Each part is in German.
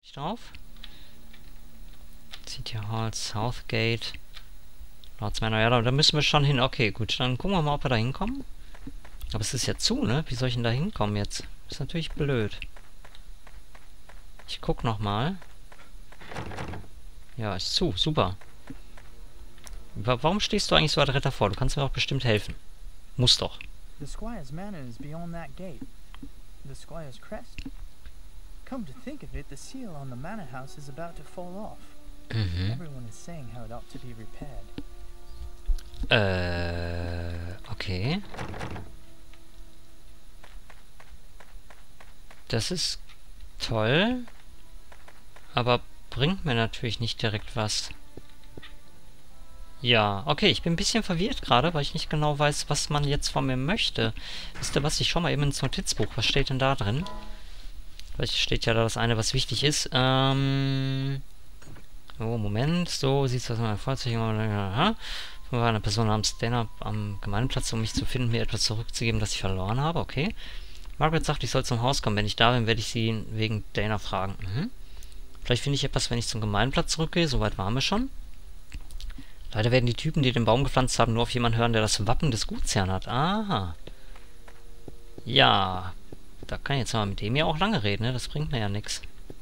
Drauf. City Hall, Southgate. Lordsmanor, ja, da müssen wir schon hin. Okay, gut, dann gucken wir mal, ob wir da hinkommen. Aber es ist ja zu, ne? Wie soll ich denn da hinkommen jetzt? Ist natürlich blöd. Ich guck nochmal. Ja, ist zu, super. Warum stehst du eigentlich so adrett davor? Du kannst mir auch bestimmt helfen. Muss doch. The Squire's manor is beyond that gate. The Squire's crest. Come to think of it, the seal on the manor house is about to fall off. Everyone is saying how it ought to be repaired. Okay. Das ist toll. Aber bringt mir natürlich nicht direkt was. Ja, okay, ich bin ein bisschen verwirrt gerade, weil ich nicht genau weiß, was man jetzt von mir möchte. Wisst ihr was, ich schau mal eben ins Notizbuch. Was steht denn da drin? Vielleicht steht ja da das eine, was wichtig ist. Oh, Moment. So sieht es aus meinem Fahrzeug. Aha. War eine Person namens Dana am Gemeinplatz, um mich zu finden, mir etwas zurückzugeben, das ich verloren habe. Okay. Margaret sagt, ich soll zum Haus kommen. Wenn ich da bin, werde ich sie wegen Dana fragen. Vielleicht finde ich etwas, wenn ich zum Gemeinplatz zurückgehe. Soweit waren wir schon. Leider werden die Typen, die den Baum gepflanzt haben, nur auf jemanden hören, der das Wappen des Gutsherrn hat. Aha. Ja. Da kann ich jetzt mal mit dem ja auch lange reden, ne? Das bringt mir ja nichts.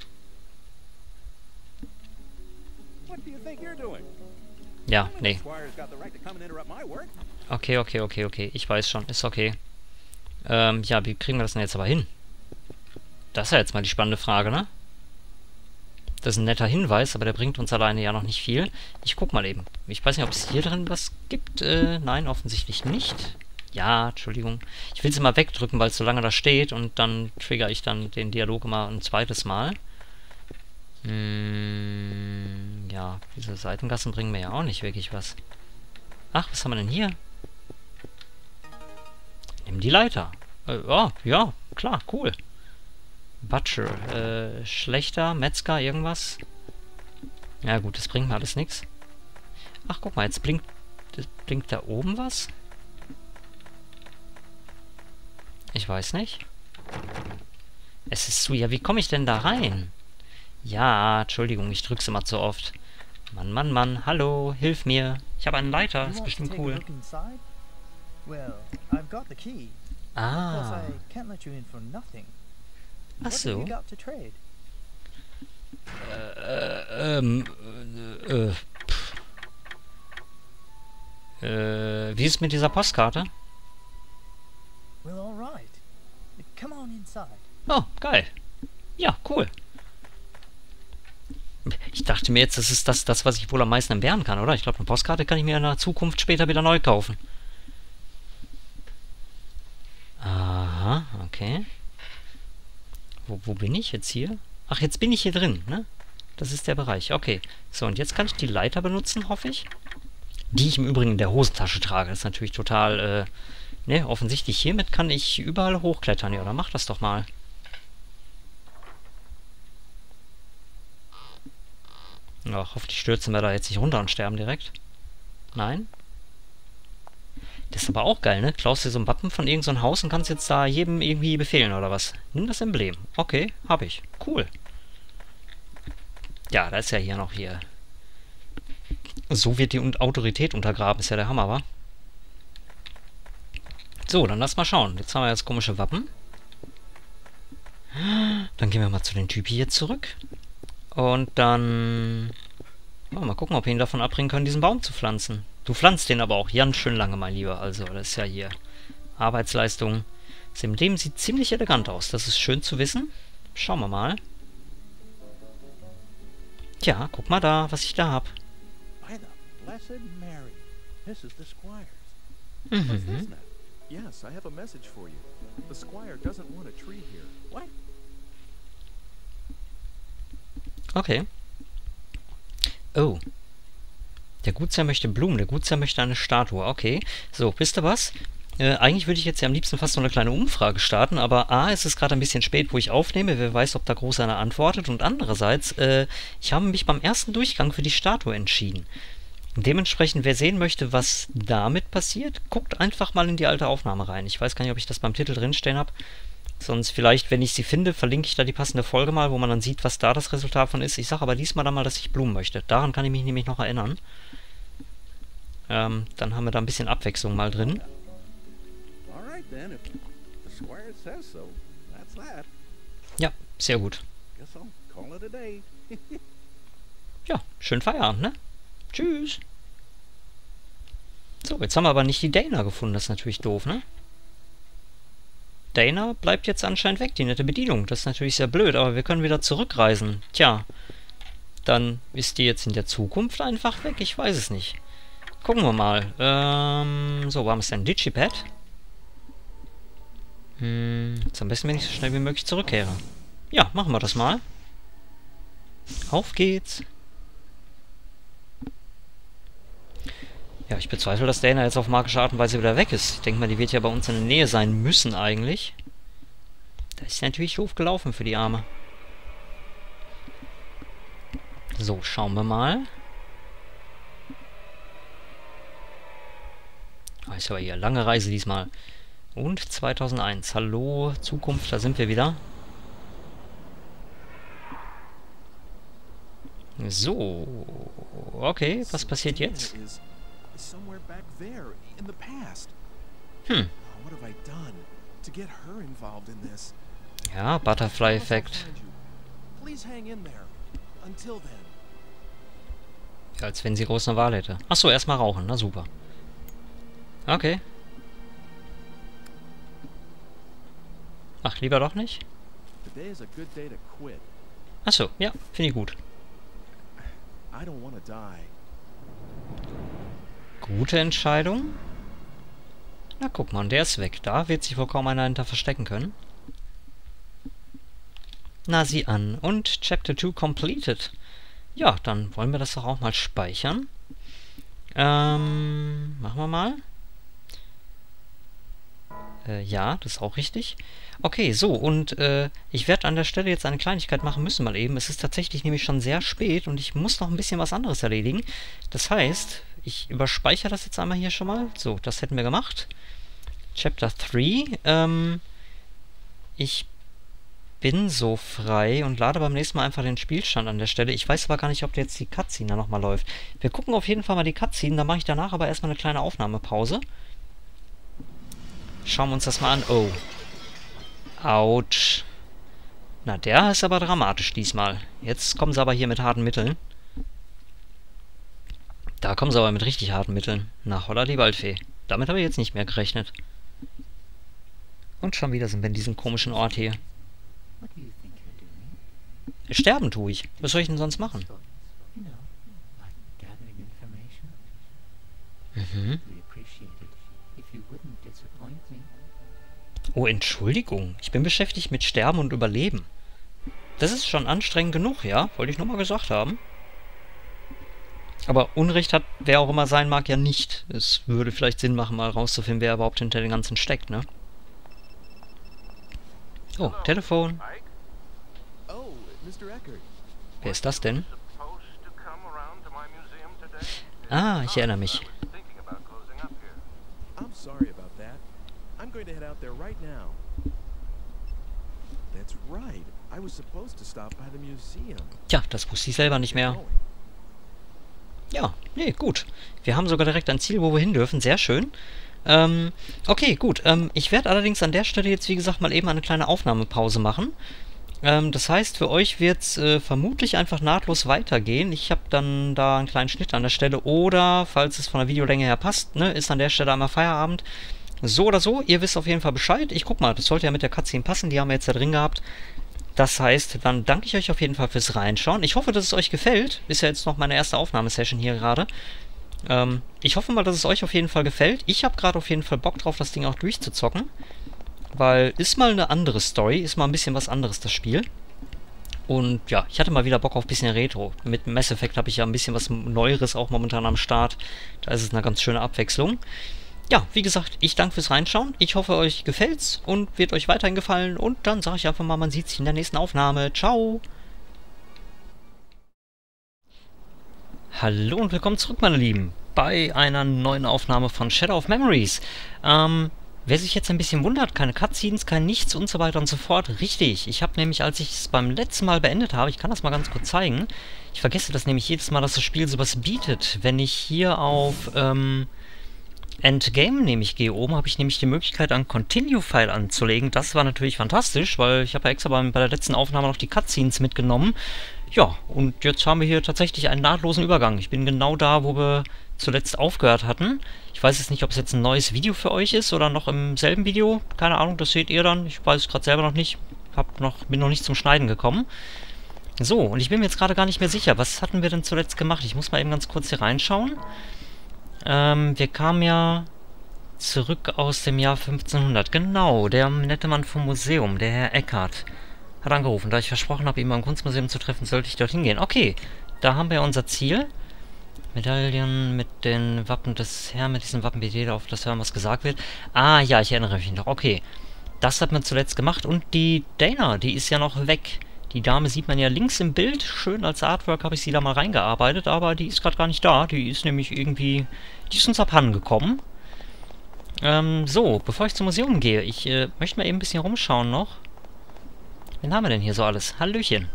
Ja, nee. Okay. Ich weiß schon. Ist okay. Ja, wie kriegen wir das denn jetzt aber hin? Das ist ja jetzt mal die spannende Frage, ne? Das ist ein netter Hinweis, aber der bringt uns alleine ja noch nicht viel. Ich guck mal eben. Ich weiß nicht, ob es hier drin was gibt. Nein, offensichtlich nicht. Ja, Entschuldigung. Ich will es immer wegdrücken, weil es so lange da steht und dann triggere ich dann den Dialog immer ein zweites Mal. Ja, diese Seitengassen bringen mir ja auch nicht wirklich was. Ach, was haben wir denn hier? Nimm die Leiter. Oh, ja, klar, cool. Butcher, Schlechter, Metzger, irgendwas. Ja gut, das bringt mir alles nichts. Ach, guck mal, jetzt blinkt da oben was? Ich weiß nicht. Es ist zu... Ja, wie komme ich denn da rein? Ja, Entschuldigung, ich drück's immer zu oft. Mann, hallo, hilf mir. Ich habe einen Leiter, ist bestimmt cool. Ah. Ach so. Wie ist es mit dieser Postkarte? Oh, geil. Ja, cool. Ich dachte mir jetzt, das ist das, was ich wohl am meisten entbehren kann, oder? Ich glaube, eine Postkarte kann ich mir in der Zukunft später wieder neu kaufen. Aha, okay. Wo bin ich jetzt hier? Ach, jetzt bin ich hier drin, ne? Das ist der Bereich. Okay. So, und jetzt kann ich die Leiter benutzen, hoffe ich. Die ich im Übrigen in der Hosentasche trage. Das ist natürlich total, ne, offensichtlich. Hiermit kann ich überall hochklettern. Ja, dann mach das doch mal. Ach, hoffentlich stürzen wir da jetzt nicht runter und sterben direkt. Nein? Das ist aber auch geil, ne? Klaust dir so ein Wappen von irgendeinem Haus und kannst jetzt da jedem irgendwie befehlen, oder was? Nimm das Emblem. Okay, hab ich. Cool. Ja, da ist ja hier noch hier. So wird die Autorität untergraben. Ist ja der Hammer, wa? So, dann lass mal schauen. Jetzt haben wir das komische Wappen. Dann gehen wir mal zu den Typen hier zurück. Und dann... Oh, mal gucken, ob wir ihn davon abbringen können, diesen Baum zu pflanzen. Du pflanzt den aber auch ganz schön lange, mein Lieber. Also, das ist ja hier Arbeitsleistung. Das Emblem sieht ziemlich elegant aus. Das ist schön zu wissen. Schauen wir mal. Tja, guck mal da, was ich da hab. Yes, I have a message for you. The Squire doesn't want a tree here. What? Okay. Oh. Der Gutsherr möchte Blumen, der Gutsherr möchte eine Statue. Okay. So, wisst ihr was? Eigentlich würde ich jetzt ja am liebsten fast so eine kleine Umfrage starten, aber A, ist es gerade ein bisschen spät, wo ich aufnehme, wer weiß, ob da groß einer antwortet, und andererseits, ich habe mich beim ersten Durchgang für die Statue entschieden. Dementsprechend, wer sehen möchte, was damit passiert, guckt einfach mal in die alte Aufnahme rein. Ich weiß gar nicht, ob ich das beim Titel drinstehen habe. Sonst vielleicht, wenn ich sie finde, verlinke ich da die passende Folge mal, wo man dann sieht, was da das Resultat von ist. Ich sage aber diesmal dann mal, dass ich Blumen möchte. Daran kann ich mich nämlich noch erinnern. Dann haben wir da ein bisschen Abwechslung mal drin. Ja, sehr gut. Ja, schönen Feierabend, ne? Tschüss. So, jetzt haben wir aber nicht die Dana gefunden. Das ist natürlich doof, ne? Dana bleibt jetzt anscheinend weg, die nette Bedienung. Das ist natürlich sehr blöd, aber wir können wieder zurückreisen. Tja, dann ist die jetzt in der Zukunft einfach weg. Ich weiß es nicht. Gucken wir mal. So, wo haben wir es denn? Digipad? Jetzt am besten, wenn ich so schnell wie möglich zurückkehre. Ja, machen wir das mal. Auf geht's. Ja, ich bezweifle, dass Dana jetzt auf magische Art und Weise wieder weg ist. Ich denke mal, die wird ja bei uns in der Nähe sein müssen eigentlich. Das ist natürlich doof gelaufen für die Arme. So, schauen wir mal. Ah, ist aber hier lange Reise diesmal. Und 2001. Hallo, Zukunft, da sind wir wieder. So. Okay, was passiert jetzt? Ja, Butterfly-Effekt. Ja, als wenn sie groß eine Wahl hätte. Achso, erstmal rauchen, na super. Okay. Ach, lieber doch nicht? Achso, ja, finde ich gut. Gute Entscheidung. Na, guck mal, der ist weg. Da wird sich wohl kaum einer hinter verstecken können. Na, sieh an. Und Chapter 2 completed. Ja, dann wollen wir das doch auch mal speichern. Machen wir mal. Ja, das ist auch richtig. Okay, so, und ich werde an der Stelle jetzt eine Kleinigkeit machen müssen mal eben. Es ist tatsächlich nämlich schon sehr spät und ich muss noch ein bisschen was anderes erledigen. Das heißt, ich überspeichere das jetzt einmal hier schon mal. So, das hätten wir gemacht. Chapter 3. Ich bin so frei und lade beim nächsten Mal einfach den Spielstand an der Stelle. Ich weiß aber gar nicht, ob jetzt die Cutscene da nochmal läuft. Wir gucken auf jeden Fall mal die Cutscene, dann mache ich danach aber erstmal eine kleine Aufnahmepause. Schauen wir uns das mal an. Oh. Autsch. Na, der ist aber dramatisch diesmal. Jetzt kommen sie aber hier mit harten Mitteln. Da kommen sie aber mit richtig harten Mitteln. Na, holla die Waldfee. Damit habe ich jetzt nicht mehr gerechnet. Und schon wieder sind wir in diesem komischen Ort hier. Sterben tue ich. Was soll ich denn sonst machen? Mhm. Oh, Entschuldigung. Ich bin beschäftigt mit Sterben und Überleben. Das ist schon anstrengend genug, ja? Wollte ich nur mal gesagt haben. Aber Unrecht hat, wer auch immer sein mag, ja nicht. Es würde vielleicht Sinn machen, mal rauszufinden, wer überhaupt hinter dem Ganzen steckt, ne? Oh, Telefon. Wer ist das denn? Ah, ich erinnere mich. Tja, das wusste ich selber nicht mehr. Ja, nee, gut. Wir haben sogar direkt ein Ziel, wo wir hin dürfen. Sehr schön. Okay, gut. Ich werde allerdings an der Stelle jetzt, wie gesagt, mal eben eine kleine Aufnahmepause machen. Das heißt, für euch wird es vermutlich einfach nahtlos weitergehen. Ich habe dann da einen kleinen Schnitt an der Stelle. Oder, falls es von der Videolänge her passt, ne, ist an der Stelle einmal Feierabend. So oder so, ihr wisst auf jeden Fall Bescheid. Ich guck mal, das sollte ja mit der Cutscene passen. Die haben wir jetzt da drin gehabt. Das heißt, dann danke ich euch auf jeden Fall fürs Reinschauen. Ich hoffe, dass es euch gefällt. Ist ja jetzt noch meine erste Aufnahmesession hier gerade. Ich hoffe mal, dass es euch auf jeden Fall gefällt. Ich habe gerade auf jeden Fall Bock drauf, das Ding auch durchzuzocken. Weil ist mal eine andere Story, ist mal ein bisschen was anderes, das Spiel. Und ja, ich hatte mal wieder Bock auf ein bisschen Retro. Mit Mass Effect habe ich ja ein bisschen was Neueres auch momentan am Start. Da ist es eine ganz schöne Abwechslung. Ja, wie gesagt, ich danke fürs Reinschauen. Ich hoffe, euch gefällt's und wird euch weiterhin gefallen. Und dann sage ich einfach mal, man sieht sich in der nächsten Aufnahme. Ciao! Hallo und willkommen zurück, meine Lieben, bei einer neuen Aufnahme von Shadow of Memories. Wer sich jetzt ein bisschen wundert, keine Cutscenes, kein Nichts und so weiter und so fort. Richtig, ich habe nämlich, als ich es beim letzten Mal beendet habe, ich kann das mal ganz kurz zeigen, ich vergesse das nämlich jedes Mal, dass das Spiel sowas bietet. Wenn ich hier auf Endgame nämlich gehe oben, habe ich nämlich die Möglichkeit, einen Continue-File anzulegen. Das war natürlich fantastisch, weil ich habe ja extra bei der letzten Aufnahme noch die Cutscenes mitgenommen. Ja, und jetzt haben wir hier tatsächlich einen nahtlosen Übergang. Ich bin genau da, wo wir zuletzt aufgehört hatten. Ich weiß jetzt nicht, ob es jetzt ein neues Video für euch ist oder noch im selben Video. Keine Ahnung, das seht ihr dann. Ich weiß es gerade selber noch nicht. Bin noch nicht zum Schneiden gekommen. So, und ich bin mir jetzt gerade gar nicht mehr sicher. Was hatten wir denn zuletzt gemacht? Ich muss mal eben ganz kurz hier reinschauen. Wir kamen ja zurück aus dem Jahr 1500. Genau, der nette Mann vom Museum, der Herr Eckhardt, hat angerufen. Da ich versprochen habe, ihn beim Kunstmuseum zu treffen, sollte ich dorthin gehen. Okay, da haben wir unser Ziel. Medaillen mit den Wappen des Herrn, mit diesem Wappen bietet auf das Hören, was gesagt wird. Ah, ja, ich erinnere mich noch. Okay, das hat man zuletzt gemacht. Und die Dana, die ist ja noch weg. Die Dame sieht man ja links im Bild. Schön als Artwork habe ich sie da mal reingearbeitet, aber die ist gerade gar nicht da. Die ist nämlich irgendwie... Die ist uns abhanden gekommen. So, bevor ich zum Museum gehe, ich möchte mal eben ein bisschen rumschauen noch. Wen haben wir denn hier so alles? Hallöchen.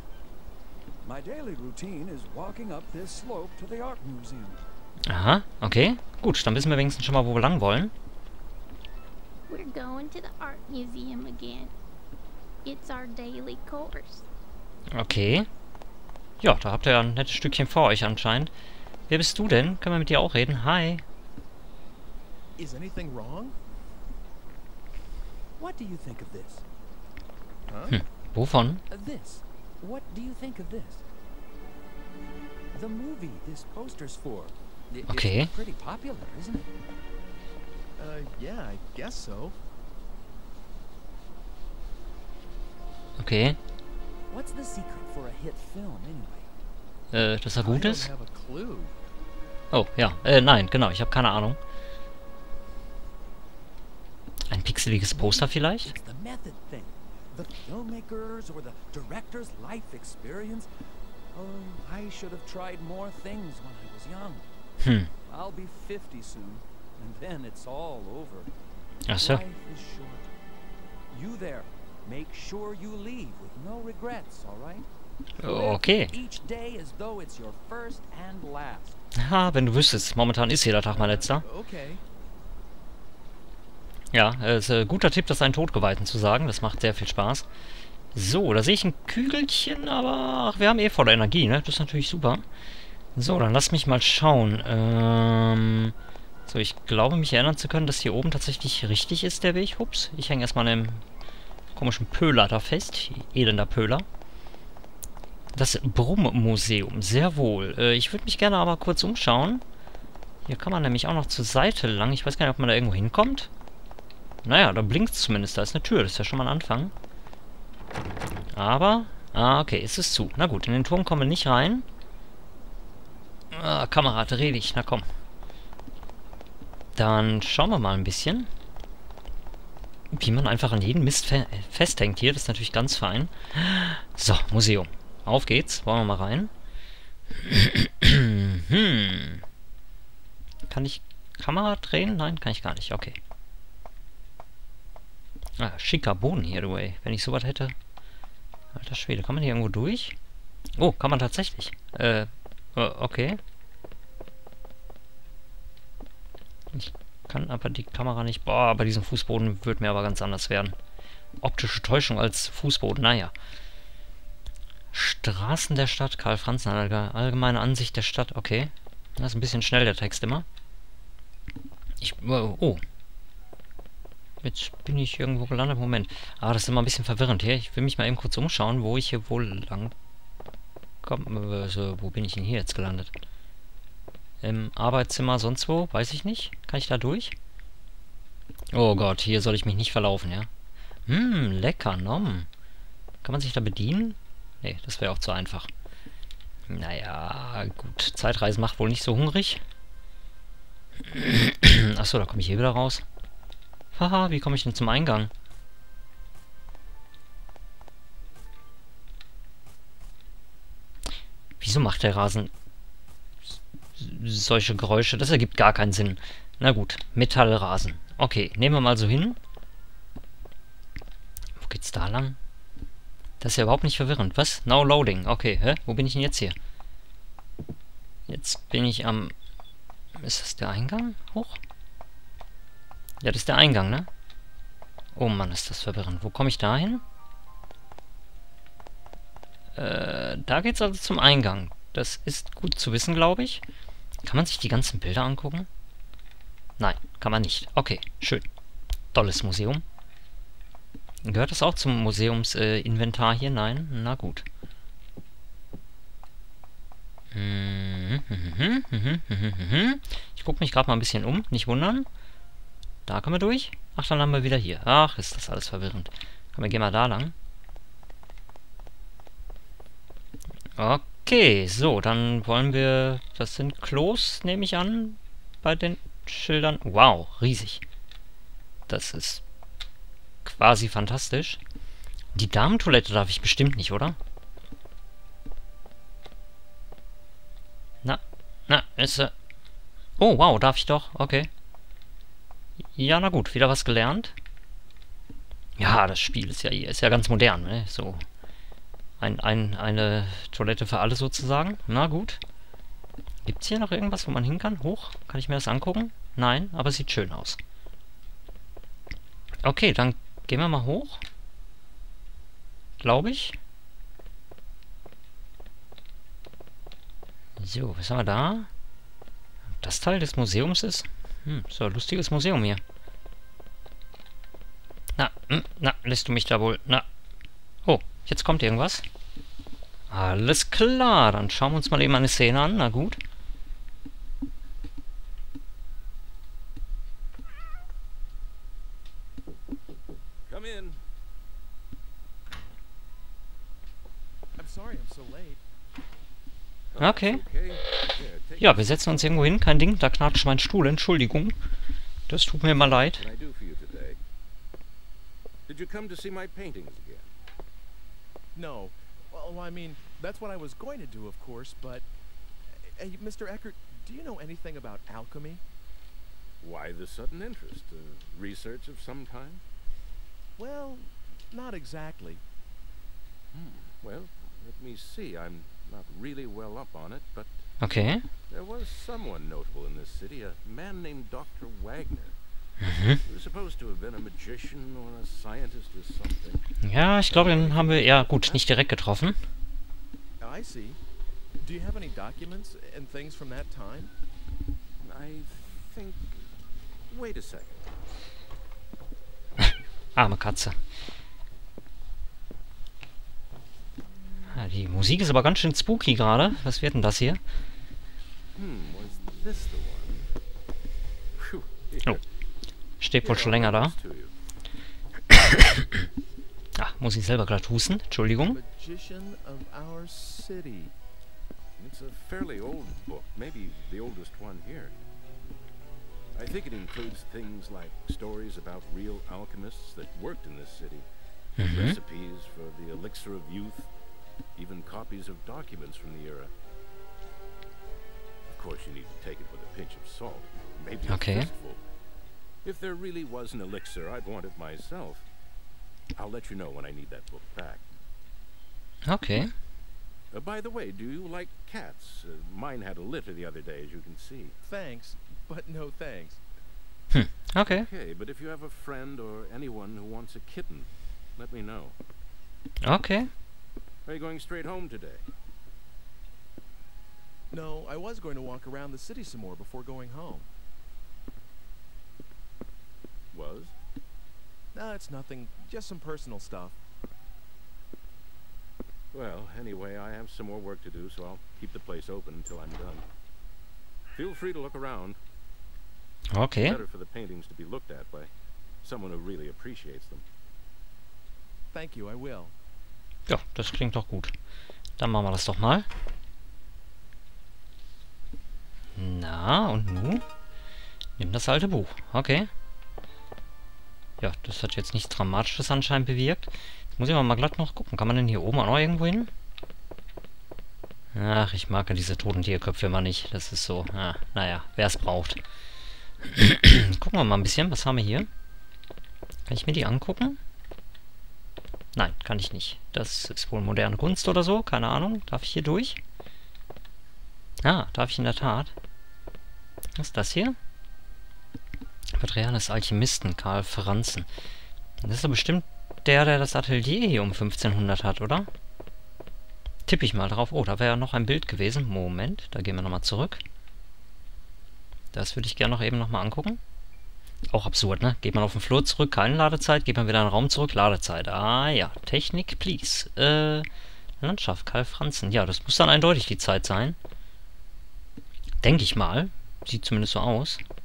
Aha, okay. Gut, dann wissen wir wenigstens schon mal, wo wir lang wollen. We're going to the art museum again. It's our daily course. Okay. Ja, da habt ihr ja ein nettes Stückchen vor euch anscheinend. Wer bist du denn? Können wir mit dir auch reden? Hi. Is anything wrong? What do you think of this? Huh? Wovon? This. What do you think of this? The movie this poster's for. Okay. It's pretty popular, isn't it? Yeah, I guess so. Okay. What's the secret for a hit film anyway? Dass er gut ist? I don't have a clue. Oh, ja. Nein, genau, ich habe keine Ahnung. Ein pixeliges Poster vielleicht? It's the method thing. The filmmakers or the director's life experience. Oh, I should have tried more things when I was young. I'll be 50 soon, and then it's all over. Ach so. Life is short. You there, make sure you leave with no regrets, all right? Okay. Each day as though it's your first and last. Ha, wenn du wüsstest. Momentan ist jeder Tag mein letzter. Okay. Ja, ist ein guter Tipp, das einen Todgeweihten zu sagen. Das macht sehr viel Spaß. So, da sehe ich ein Kügelchen, aber ach, wir haben eh volle Energie, ne? Das ist natürlich super. So, dann lass mich mal schauen. So, ich glaube, mich erinnern zu können, dass hier oben tatsächlich richtig ist, der Weg. Ups, ich hänge erstmal an dem komischen Pöhler da fest. Elender Pöhler. Das Brumm-Museum, sehr wohl. Ich würde mich gerne aber kurz umschauen. Hier kann man nämlich auch noch zur Seite lang. Ich weiß gar nicht, ob man da irgendwo hinkommt. Naja, da blinkt es zumindest. Da ist eine Tür. Das ist ja schon mal ein Anfang. Aber... Ah, okay, ist es zu. Na gut, in den Turm kommen wir nicht rein. Ah, Kamerad, rede ich. Na komm. Dann schauen wir mal ein bisschen. Wie man einfach an jeden Mist festhängt hier. Das ist natürlich ganz fein. So, Museum. Auf geht's. Wollen wir mal rein. Kann ich Kamera drehen? Nein, kann ich gar nicht. Okay. Ah, schicker Boden hier, du ey. Wenn ich sowas hätte. Alter Schwede, kann man hier irgendwo durch? Oh, kann man tatsächlich. Okay. Ich kann aber die Kamera nicht... Boah, bei diesem Fußboden wird mir aber ganz anders werden. Optische Täuschung als Fußboden, naja. Straßen der Stadt, Karl Franzen, allgemeine Ansicht der Stadt, okay. Das ist ein bisschen schnell, der Text immer. Oh. Jetzt bin ich irgendwo gelandet. Moment. Ah, das ist immer ein bisschen verwirrend hier. Ich will mich mal eben kurz umschauen, wo ich hier wohl lang komme. Also, wo bin ich denn hier jetzt gelandet? Im Arbeitszimmer, sonst wo? Weiß ich nicht. Kann ich da durch? Oh Gott, hier soll ich mich nicht verlaufen, ja? Lecker, Nom. Kann man sich da bedienen? Nee, das wäre auch zu einfach. Naja, gut. Zeitreisen macht wohl nicht so hungrig. Achso, da komme ich hier wieder raus. Haha, wie komme ich denn zum Eingang? Wieso macht der Rasen solche Geräusche? Das ergibt gar keinen Sinn. Na gut, Metallrasen. Okay, nehmen wir mal so hin. Wo geht's da lang? Das ist ja überhaupt nicht verwirrend. Was? Now loading. Okay, hä? Wo bin ich denn jetzt hier? Jetzt bin ich am... Ist das der Eingang? Hoch? Ja, das ist der Eingang, ne? Oh Mann, ist das verwirrend. Wo komme ich da hin? Da geht's also zum Eingang. Das ist gut zu wissen, glaube ich. Kann man sich die ganzen Bilder angucken? Nein, kann man nicht. Okay, schön. Tolles Museum. Gehört das auch zum Museumsinventar hier? Nein? Na gut. Ich gucke mich gerade mal ein bisschen um. Nicht wundern. Da können wir durch. Ach, dann haben wir wieder hier. Ach, ist das alles verwirrend. Komm, wir gehen mal da lang. Okay, so, dann wollen wir... Das sind Klos, nehme ich an, bei den Schildern. Wow, riesig. Das ist quasi fantastisch. Die Damentoilette darf ich bestimmt nicht, oder? Na, ist... Oh, wow, darf ich doch. Okay. Ja, na gut, wieder was gelernt. Ja, das Spiel ist ja ganz modern, ne? So. Eine Toilette für alle sozusagen. Na gut. Gibt's hier noch irgendwas, wo man hin kann? Hoch? Kann ich mir das angucken? Nein, aber es sieht schön aus. Okay, dann gehen wir mal hoch. Glaube ich. So, was haben wir da? Das Teil des Museums ist? So ein lustiges Museum hier. Na, lässt du mich da wohl... Na. Oh, jetzt kommt irgendwas. Alles klar, dann schauen wir uns mal eben eine Szene an. Na gut. Come in. I'm sorry I'm so late. Okay. Ja, wir setzen uns irgendwo hin. Kein Ding, da knatscht mein Stuhl. Entschuldigung. Das tut mir mal leid. Did you come to see my paintings again? No. Well, I mean, that's what I was going to do, of course, but... Hey, Mr. Eckert, do you know anything about alchemy? Why the sudden interest? Research of some kind? Well, not exactly. Well, let me see. I'm not really well up on it, but... Okay. There was someone notable in this city, a man named Dr. Wagner. He was supposed to have been a magician or a scientist or something. Ja, ich glaube, den haben wir... Ja, gut, nicht direkt getroffen. I see. Do you have any documents and things from that time? I think... Wait a second. Arme Katze. Die Musik ist aber ganz schön spooky gerade. Was wird denn das hier? Was this the one? Oh. Steht wohl schon länger da. Ach, muss ich selber gerade husten. Entschuldigung. Magician of our city. It's a fairly old book, maybe the oldest one here. I think it includes things like stories about real alchemists that worked in this city, recipes for the elixir of youth, even copies of documents from the era. Of course, you need to take it with a pinch of salt, maybe a fistful. If there really was an elixir, I'd want it myself. I'll let you know when I need that book back. Okay. By the way, do you like cats? Mine had a litter the other day, as you can see. Thanks, but no thanks. Okay. Okay, but if you have a friend or anyone who wants a kitten, let me know. Okay. Are you going straight home today? No, I was going to walk around the city some more before going home. Was? No, it's nothing. Just some personal stuff. Well, anyway, I have some more work to do, so I'll keep the place open until I'm done. Feel free to look around. Okay. It's better for the paintings to be looked at by someone who really appreciates them. Thank you, I will. Ja, das klingt doch gut. Dann machen wir das doch mal. Na, und nun? Nimm das alte Buch. Okay. Ja, das hat jetzt nichts Dramatisches anscheinend bewirkt. Jetzt muss ich mal glatt noch gucken. Kann man denn hier oben auch noch irgendwo hin? Ach, ich mag ja diese toten Tierköpfe immer nicht. Das ist so, naja, wer es braucht. Gucken wir mal ein bisschen, was haben wir hier? Kann ich mir die angucken? Nein, kann ich nicht. Das ist wohl moderne Kunst oder so, keine Ahnung. Darf ich hier durch? Ah, darf ich in der Tat. Was ist das hier? Porträt des Alchemisten Karl Franzen. Das ist doch bestimmt der das Atelier hier um 1500 hat, oder? Tippe ich mal drauf. Oh, da wäre ja noch ein Bild gewesen. Moment, da gehen wir nochmal zurück. Das würde ich gerne noch eben nochmal angucken. Auch absurd, ne? Geht man auf den Flur zurück, keine Ladezeit. Geht man wieder in den Raum zurück, Ladezeit. Ah ja, Technik, please. Landschaft, Karl Franzen. Ja, das muss dann eindeutig die Zeit sein. Denke ich mal. Sieht zumindest so aus.